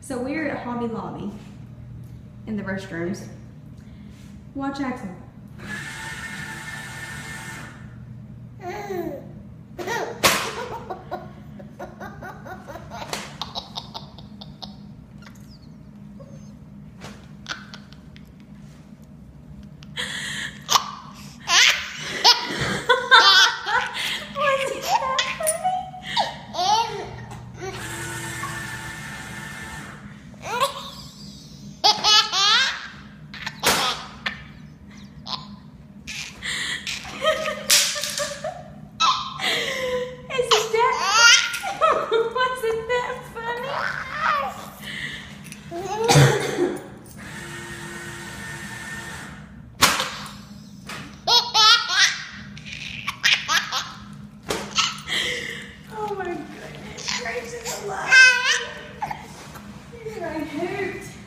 So we're at Hobby Lobby in the restrooms. Watch Axel. Oh my goodness gracious alive. I hooped.